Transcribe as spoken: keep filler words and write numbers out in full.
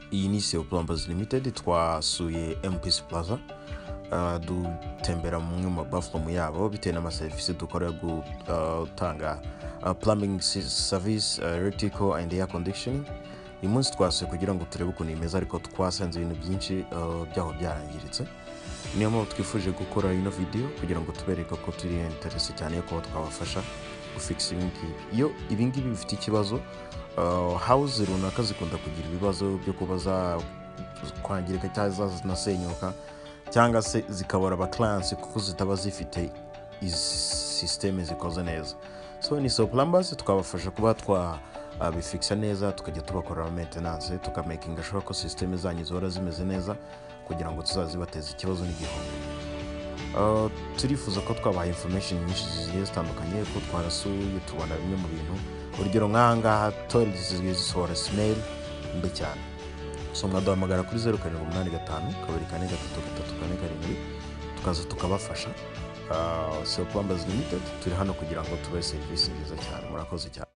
iyi ni Seo Plumbers Limited, twasuye M P C Plaza uh, dutembera mu mwe mu bathroom yabo bitewe n'amaserivisi dukora gutanga uh, plumbing service, uh, electrical and air conditioning. Uyu munsi twasuye kugira ngo turebe ukuntu imeze, ariko twasanze ibintu byinshi uh, byaho byarangiritse. Niyo mpamvu twifuje gukora ino video kugira ngo tubereke ko turi interest cyane ko twabafasha gufix ibingibi. Iyo ibingibi bifite ikibazo, uh, house runaka zikunda kugira ibibazo byo kubaza kwangirika cyangwa zinasenyuka cyangwa se zikabora aba clients kuko zitaba zifite izi system zikoze neza. So ni Seo Plumbers tukabafasha kuba twa uh, bifixa neza, tukajya tubakorera maintenance, tukamakinga sure ko system zanyu zora zimeze neza kugira ngo tuzazibateze ikibazo n'igihombo. Uh, turifuza ko twabaha information nyinshi zigiye zitandukanye, ko twarasuye tubona bimwe mu bintu, urugero nk'ahangaha toilets zisohora smell mbi cyane. So mwaduhamagara kuri zero karindwi umunani gatanu kabiri kane gatatu gatatu kane karindwi tukaza tukabafasha. uh, Seo Plumbers Limited turi hano kugira ngo tubahe serivisi nziza cyane. Murakoze cyane.